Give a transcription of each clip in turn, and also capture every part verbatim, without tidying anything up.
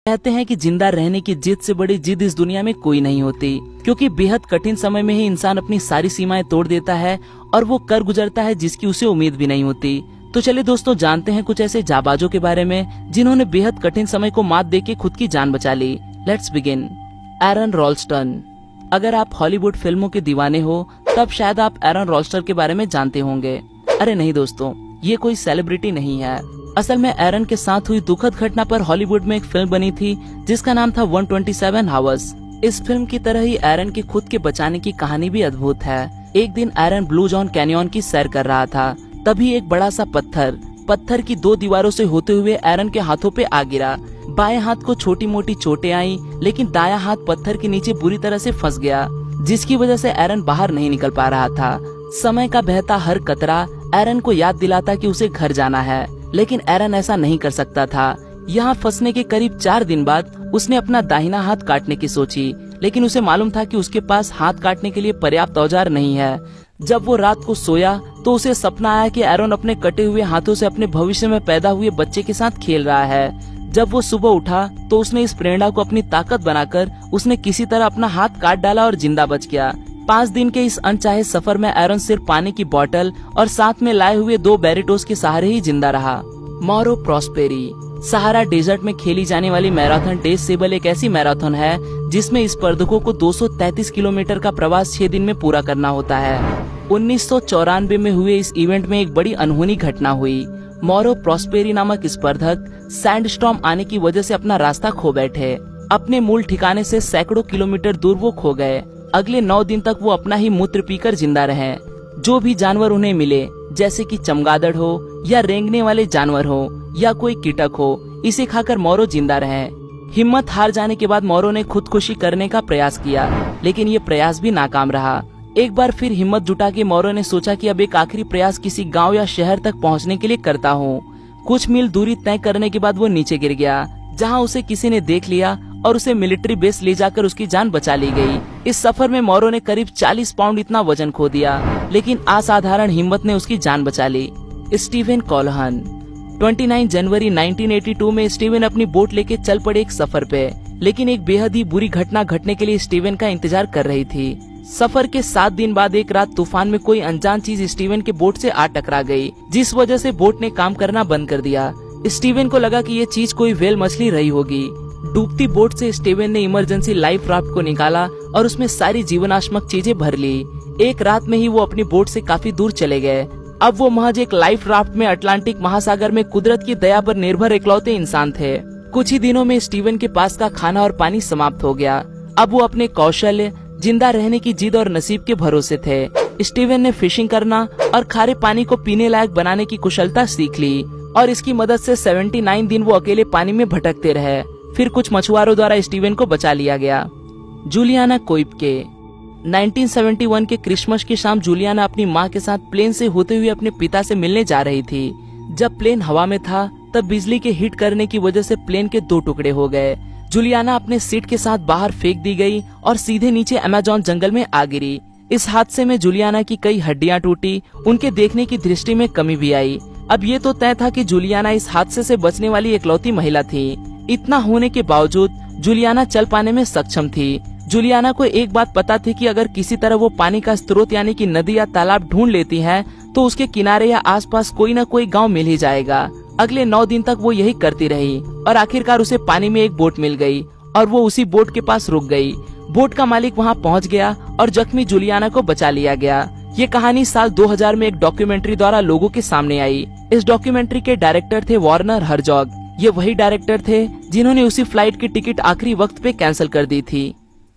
कहते हैं कि जिंदा रहने की जिद से बड़ी जिद इस दुनिया में कोई नहीं होती, क्योंकि बेहद कठिन समय में ही इंसान अपनी सारी सीमाएं तोड़ देता है और वो कर गुजरता है जिसकी उसे उम्मीद भी नहीं होती। तो चलिए दोस्तों, जानते हैं कुछ ऐसे जाबाजों के बारे में जिन्होंने बेहद कठिन समय को मात देके खुद की जान बचा ली। Let's begin. एरन रॉल्स्टन। अगर आप हॉलीवुड फिल्मों के दीवाने हो तब शायद आप एरन रॉल्स्टन के बारे में जानते होंगे। अरे नहीं दोस्तों, ये कोई सेलिब्रिटी नहीं है। असल में एरन के साथ हुई दुखद घटना पर हॉलीवुड में एक फिल्म बनी थी जिसका नाम था वन ट्वेंटी सेवन हावर्स। इस फिल्म की तरह ही एरन की खुद के बचाने की कहानी भी अद्भुत है। एक दिन एरन ब्लू जॉन कैनियन की सैर कर रहा था, तभी एक बड़ा सा पत्थर पत्थर की दो दीवारों से होते हुए एरन के हाथों पे आ गिरा। बाएं हाथ को छोटी मोटी चोटें आई, लेकिन दायां हाथ पत्थर के नीचे बुरी तरह से फंस गया, जिसकी वजह से एरन बाहर नहीं निकल पा रहा था। समय का बहता हर कतरा एरन को याद दिलाता कि उसे घर जाना है, लेकिन एरन ऐसा नहीं कर सकता था। यहाँ फंसने के करीब चार दिन बाद उसने अपना दाहिना हाथ काटने की सोची, लेकिन उसे मालूम था कि उसके पास हाथ काटने के लिए पर्याप्त औजार नहीं है। जब वो रात को सोया तो उसे सपना आया कि एरन अपने कटे हुए हाथों से अपने भविष्य में पैदा हुए बच्चे के साथ खेल रहा है। जब वो सुबह उठा तो उसने इस प्रेरणा को अपनी ताकत बनाकर उसने किसी तरह अपना हाथ काट डाला और जिंदा बच गया। पाँच दिन के इस अनचाहे सफर में एरन सिर्फ पानी की बोतल और साथ में लाए हुए दो बैरिटोस के सहारे ही जिंदा रहा। मौरो प्रॉस्पेरी। सहारा डेजर्ट में खेली जाने वाली मैराथन डेज सेबल एक ऐसी मैराथन है जिसमें स्पर्धकों को दो सौ तैंतीस किलोमीटर का प्रवास छह दिन में पूरा करना होता है। उन्नीस सौ चौरानवे में हुए इस इवेंट में एक बड़ी अनहोनी घटना हुई। मौरो प्रॉस्पेरी नामक स्पर्धक सैंडस्टॉर्म आने की वजह से अपना रास्ता खो बैठे। अपने मूल ठिकाने से सैकड़ों किलोमीटर दूर वो खो गए। अगले नौ दिन तक वो अपना ही मूत्र पीकर जिंदा रहे। जो भी जानवर उन्हें मिले, जैसे कि चमगादड़ हो या रेंगने वाले जानवर हो या कोई कीटक हो, इसे खाकर मौरो जिंदा रहे। हिम्मत हार जाने के बाद मौरो ने खुदकुशी करने का प्रयास किया, लेकिन ये प्रयास भी नाकाम रहा। एक बार फिर हिम्मत जुटा के मौरो ने सोचा कि अब एक आखिरी प्रयास किसी गांव या शहर तक पहुंचने के लिए करता हूँ। कुछ मील दूरी तय करने के बाद वो नीचे गिर गया, जहाँ उसे किसी ने देख लिया और उसे मिलिट्री बेस ले जाकर उसकी जान बचा ली गई। इस सफर में मौरो ने करीब चालीस पाउंड इतना वजन खो दिया, लेकिन असाधारण हिम्मत ने उसकी जान बचा ली। स्टीवन कोल्हन। उनतीस जनवरी उन्नीस सौ बयासी में स्टीवन अपनी बोट लेके चल पड़े एक सफर पे, लेकिन एक बेहद ही बुरी घटना घटने के लिए स्टीवन का इंतजार कर रही थी। सफर के सात दिन बाद एक रात तूफान में कोई अनजान चीज स्टीवन के बोट से आ टकरा गई, जिस वजह से बोट ने काम करना बंद कर दिया। स्टीवन को लगा कि ये चीज कोई व्हेल मछली रही होगी। डूबती बोट से स्टीवन ने इमरजेंसी लाइफ राफ्ट को निकाला और उसमें सारी जीवनाश्मक चीजें भर ली। एक रात में ही वो अपनी बोट से काफी दूर चले गए। अब वो महज एक लाइफ राफ्ट में अटलांटिक महासागर में कुदरत की दया पर निर्भर इकलौते इंसान थे। कुछ ही दिनों में स्टीवन के पास का खाना और पानी समाप्त हो गया। अब वो अपने कौशल, जिंदा रहने की जिद और नसीब के भरोसे थे। स्टीवन ने फिशिंग करना और खारे पानी को पीने लायक बनाने की कुशलता सीख ली और इसकी मदद से उन्यासी दिन वो अकेले पानी में भटकते रहे। फिर कुछ मछुआरों द्वारा स्टीवन को बचा लिया गया। Juliane Koepcke. उन्नीस सौ इकहत्तर के क्रिसमस की शाम जूलियाना अपनी माँ के साथ प्लेन से होते हुए अपने पिता से मिलने जा रही थी। जब प्लेन हवा में था तब बिजली के हिट करने की वजह से प्लेन के दो टुकड़े हो गए। जूलियाना अपने सीट के साथ बाहर फेंक दी गई और सीधे नीचे अमेज़न जंगल में आ गिरी। इस हादसे में जूलियाना की कई हड्डियां टूटी, उनके देखने की दृष्टि में कमी भी आई। अब ये तो तय था कि जूलियाना इस हादसे से बचने वाली इकलौती महिला थी। इतना होने के बावजूद जूलियाना चल पाने में सक्षम थी। जूलियाना को एक बात पता थी कि अगर किसी तरह वो पानी का स्रोत यानी कि नदी या तालाब ढूंढ लेती है तो उसके किनारे या आसपास कोई न कोई गांव मिल ही जाएगा। अगले नौ दिन तक वो यही करती रही और आखिरकार उसे पानी में एक बोट मिल गई और वो उसी बोट के पास रुक गई। बोट का मालिक वहाँ पहुँच गया और जख्मी जूलियाना को बचा लिया गया। ये कहानी साल दो हज़ार में एक डॉक्यूमेंट्री द्वारा लोगों के सामने आई। इस डॉक्यूमेंट्री के डायरेक्टर थे वार्नर हर्जॉग। ये वही डायरेक्टर थे जिन्होंने उसी फ्लाइट की टिकट आखिरी वक्त पे कैंसिल कर दी थी।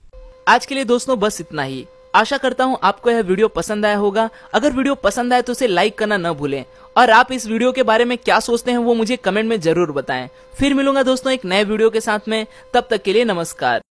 आज के लिए दोस्तों बस इतना ही। आशा करता हूँ आपको यह वीडियो पसंद आया होगा। अगर वीडियो पसंद आए तो उसे लाइक करना न भूलें और आप इस वीडियो के बारे में क्या सोचते हैं वो मुझे कमेंट में जरूर बताएं। फिर मिलूंगा दोस्तों एक नए वीडियो के साथ में, तब तक के लिए नमस्कार।